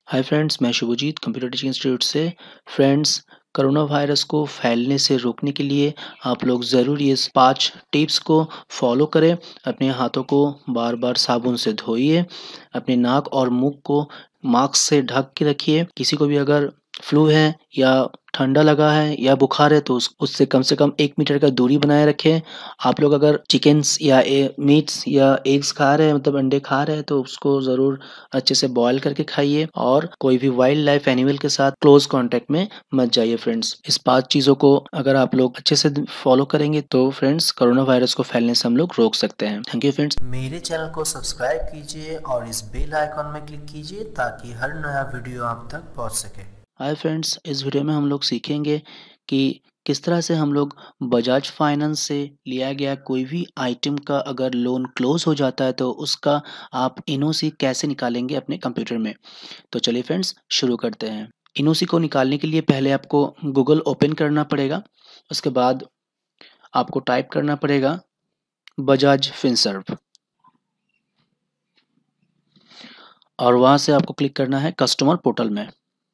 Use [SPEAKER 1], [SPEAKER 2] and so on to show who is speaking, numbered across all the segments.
[SPEAKER 1] हाय friends, मैं Shubhajit computer teaching institute से। Friends, corona virus को फैलने से रोकने के लिए आप लोग ज़रूर ये 5 टिप्स को फॉलो करें। अपने हाथों को बार-बार साबुन से धोइए, अपने नाक और मुँह को मास्क से ढक के रखिए। किसी को भी अगर फ्लू है या ठंडा लगा है या बुखार है तो उससे कम से कम 1 मीटर का दूरी बनाए रखें। आप लोग अगर चिकन्स या मीट्स या एग्स खा रहे हैं, मतलब अंडे खा रहे हैं, तो उसको ज़रूर अच्छे से बॉयल करके खाइए और कोई भी वाइल्ड लाइफ एनिमल के साथ क्लोज कांटेक्ट में मत जाइए फ्रेंड्स। इस 5 चीज़ों को अगर आप लोग अच्छे से फॉलो करेंगे तो फ्रेंड्स कोरोना वायरस को फैलने से हम लोग रोक सकते हैं। Thank you friends.
[SPEAKER 2] मेरे चैनल को सब्सक्राइब कीजिए और इस बेल आइकॉन में क्लिक कीजिए ताकि हर नया वीडियो आप तक पहुंच सके।
[SPEAKER 1] हाय फ्रेंड्स, इस वीडियो में हम लोग सीखेंगे कि किस तरह से हम लोग बजाज फाइनेंस से लिया गया कोई भी आइटम का अगर लोन क्लोज हो जाता है तो उसका आप एनओसी कैसे निकालेंगे अपने कंप्यूटर में। तो चलिए फ्रेंड्स, शुरू करते हैं। एनओसी को निकालने के लिए पहले आपको गूगल ओपन करना पड़ेगा। उसके बाद आपको टाइप करना पड़ेगा बजाज फिनसर्व और वहाँ से आपको क्लिक करना है कस्टमर पोर्टल में।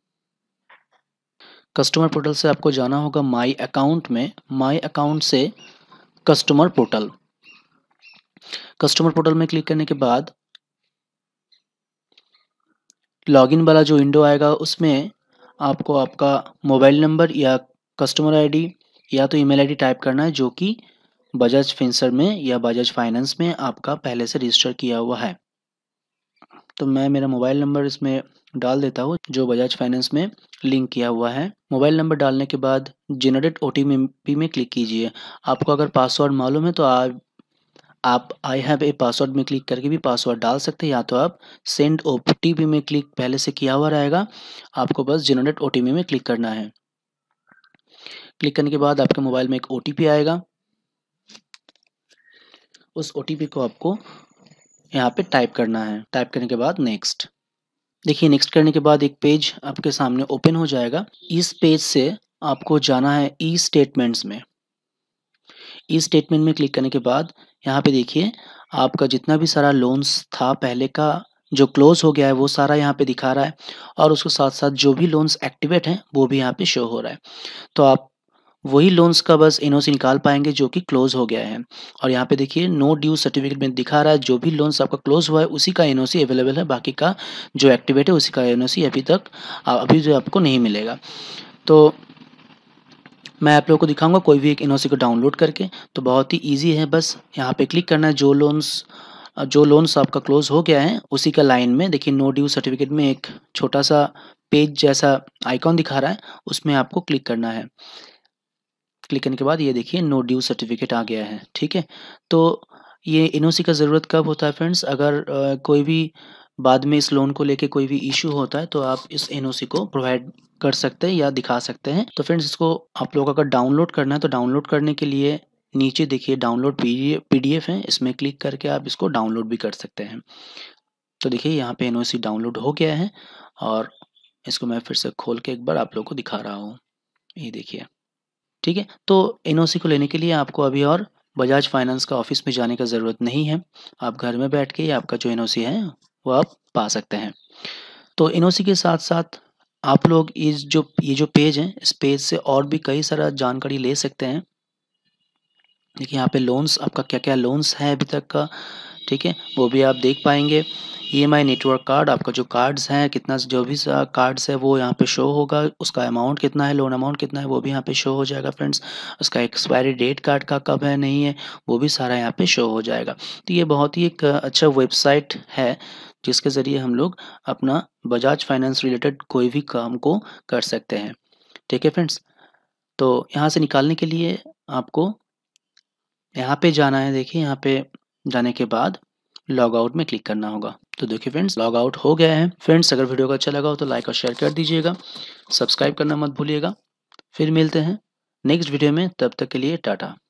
[SPEAKER 1] कस्टमर पोर्टल से आपको जाना होगा माई अकाउंट में। माई अकाउंट से कस्टमर पोर्टल। कस्टमर पोर्टल में क्लिक करने के बाद लॉगिन वाला जो विंडो आएगा उसमें आपको आपका मोबाइल नंबर या कस्टमर आईडी या तो ईमेल आईडी टाइप करना है जो कि बजाज फिनसर्व में या बजाज फाइनेंस में आपका पहले से रजिस्टर किया हुआ है। तो मैं मेरा मोबाइल नंबर इसमें डाल देता हूँ जो बजाज फाइनेंस में लिंक किया हुआ है। मोबाइल नंबर डालने के बाद जनरेट ओटीपी में क्लिक कीजिए। आपको अगर पासवर्ड मालूम है तो आप आई हैव ए पासवर्ड में क्लिक करके भी पासवर्ड डाल सकते हैं, या तो आप सेंड ओटीपी में क्लिक पहले से किया हुआ रहेगा। आपको बस जनरेट ओटीपी में क्लिक करना है। क्लिक करने के बाद आपके मोबाइल में एक ओटीपी आएगा। उस ओटीपी को आपको यहाँ पे टाइप करना है। टाइप करने के बाद नेक्स्ट। देखिए, नेक्स्ट करने के बाद एक पेज आपके सामने ओपन हो जाएगा। इस पेज से आपको जाना है ई स्टेटमेंट्स में। ई स्टेटमेंट में क्लिक करने के बाद यहाँ पे देखिए आपका जितना भी सारा लोन्स था पहले का जो क्लोज हो गया है वो सारा यहाँ पे दिखा रहा है और उसके साथ साथ जो भी लोन्स एक्टिवेट हैं वो भी यहाँ पे शो हो रहा है। तो आप वही लोन्स का बस एनओसी निकाल पाएंगे जो कि क्लोज हो गया है। और यहाँ पे देखिए नो ड्यू सर्टिफिकेट में दिखा रहा है जो भी लोन्स आपका क्लोज हुआ है उसी का एनओसी अवेलेबल है, बाकी का जो एक्टिवेट है उसी का एनओसी अभी जो आपको नहीं मिलेगा। तो मैं आप लोगों को दिखाऊंगा कोई भी एक एनओसी को डाउनलोड करके। तो बहुत ही ईजी है, बस यहाँ पे क्लिक करना है। जो लोन्स आपका क्लोज हो गया है उसी का लाइन में देखिए नो ड्यू सर्टिफिकेट में एक छोटा सा पेज जैसा आइकॉन दिखा रहा है, उसमें आपको क्लिक करना है। क्लिक करने के बाद ये देखिए नो ड्यू सर्टिफिकेट आ गया है। ठीक है, तो ये एनओसी का ज़रूरत कब होता है फ्रेंड्स, अगर कोई भी बाद में इस लोन को लेके कोई भी इशू होता है तो आप इस एनओसी को प्रोवाइड कर सकते हैं या दिखा सकते हैं। तो फ्रेंड्स, इसको आप लोग अगर डाउनलोड करना है तो डाउनलोड करने के लिए नीचे देखिए डाउनलोड पीडीएफ है, इसमें क्लिक करके आप इसको डाउनलोड भी कर सकते हैं। तो देखिए यहाँ पे एनओसी डाउनलोड हो गया है और इसको मैं फिर से खोल के एक बार आप लोग को दिखा रहा हूँ। ये देखिए, ठीक है। तो एनओसी को लेने के लिए आपको अभी और बजाज फाइनेंस का ऑफिस में जाने का ज़रूरत नहीं है। आप घर में बैठ के ही आपका जो एनओसी है वो आप पा सकते हैं। तो एनओसी के साथ-साथ आप लोग ये जो पेज है इस पेज से और भी कई सारा जानकारी ले सकते हैं। देखिए यहाँ पे लोन्स आपका क्या-क्या लोन्स है अभी तक का, ठीक है, वो भी आप देख पाएँगे। ईएमआई नेटवर्क कार्ड, आपका जो कार्ड्स हैं कितना जो भी कार्ड्स है वो यहाँ पे शो होगा। उसका अमाउंट कितना है, लोन अमाउंट कितना है वो भी यहाँ पे शो हो जाएगा फ्रेंड्स। उसका एक्सपायरी डेट कार्ड का कब है नहीं है वो भी सारा यहाँ पे शो हो जाएगा। तो ये बहुत ही एक अच्छा वेबसाइट है जिसके ज़रिए हम लोग अपना बजाज फाइनेंस रिलेटेड कोई भी काम को कर सकते हैं। ठीक है फ्रेंड्स, तो यहाँ से निकालने के लिए आपको यहाँ पे जाना है। देखिए यहाँ पे जाने के बाद लॉग आउट में क्लिक करना होगा। तो देखिए फ्रेंड्स, लॉग आउट हो गया है। फ्रेंड्स, अगर वीडियो को अच्छा लगा हो तो लाइक और शेयर कर दीजिएगा। सब्सक्राइब करना मत भूलिएगा। फिर मिलते हैं नेक्स्ट वीडियो में, तब तक के लिए टाटा।